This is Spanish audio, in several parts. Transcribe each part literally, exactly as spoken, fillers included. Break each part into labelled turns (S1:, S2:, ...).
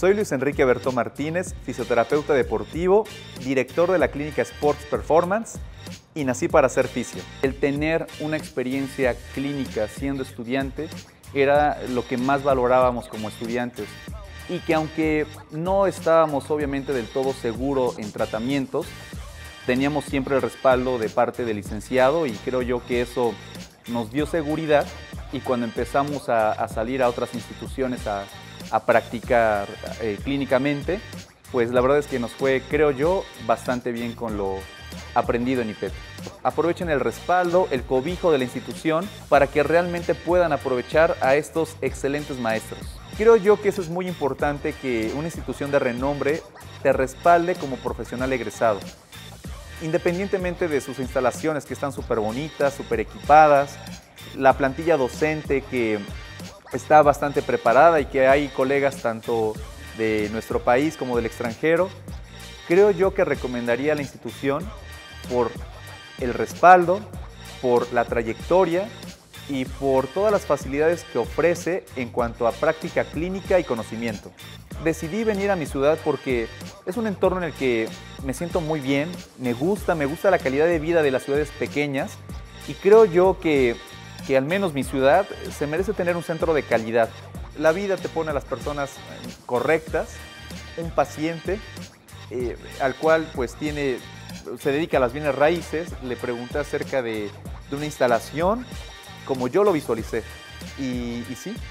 S1: Soy Luis Enrique Bertó Martínez, fisioterapeuta deportivo, director de la clínica Sports Performance y nací para ser fisio. El tener una experiencia clínica siendo estudiante era lo que más valorábamos como estudiantes y que aunque no estábamos obviamente del todo seguros en tratamientos, teníamos siempre el respaldo de parte del licenciado y creo yo que eso nos dio seguridad y cuando empezamos a, a salir a otras instituciones a, a practicar eh, clínicamente, pues la verdad es que nos fue, creo yo, bastante bien con lo aprendido en I P E T. Aprovechen el respaldo, el cobijo de la institución para que realmente puedan aprovechar a estos excelentes maestros. Creo yo que eso es muy importante, que una institución de renombre te respalde como profesional egresado. Independientemente de sus instalaciones que están súper bonitas, súper equipadas, la plantilla docente que está bastante preparada y que hay colegas tanto de nuestro país como del extranjero, creo yo que recomendaría a la institución por el respaldo, por la trayectoria y por todas las facilidades que ofrece en cuanto a práctica clínica y conocimiento. Decidí venir a mi ciudad porque es un entorno en el que me siento muy bien, me gusta, me gusta la calidad de vida de las ciudades pequeñas y creo yo que, que al menos mi ciudad se merece tener un centro de calidad. La vida te pone a las personas correctas, un paciente eh, al cual pues tiene, se dedica a las bienes raíces, le pregunté acerca de, de una instalación como yo lo visualicé y, y sí,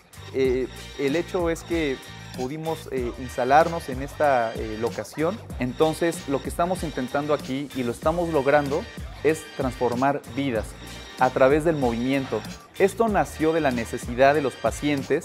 S1: eh, el hecho es que pudimos eh, instalarnos en esta eh, locación. Entonces lo que estamos intentando aquí y lo estamos logrando es transformar vidas a través del movimiento. Esto nació de la necesidad de los pacientes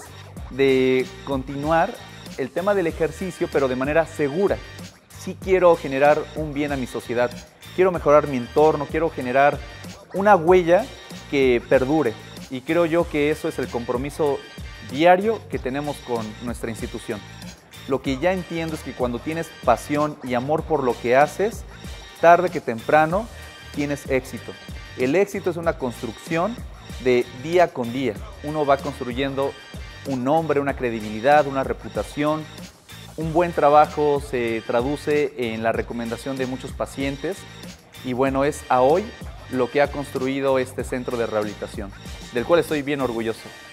S1: de continuar el tema del ejercicio pero de manera segura. Sí quiero generar un bien a mi sociedad, quiero mejorar mi entorno, quiero generar una huella que perdure y creo yo que eso es el compromiso diario que tenemos con nuestra institución. Lo que ya entiendo es que cuando tienes pasión y amor por lo que haces, tarde que temprano tienes éxito. El éxito es una construcción de día con día. Uno va construyendo un nombre, una credibilidad, una reputación. Un buen trabajo se traduce en la recomendación de muchos pacientes y bueno, es a hoy lo que ha construido este centro de rehabilitación, del cual estoy bien orgulloso.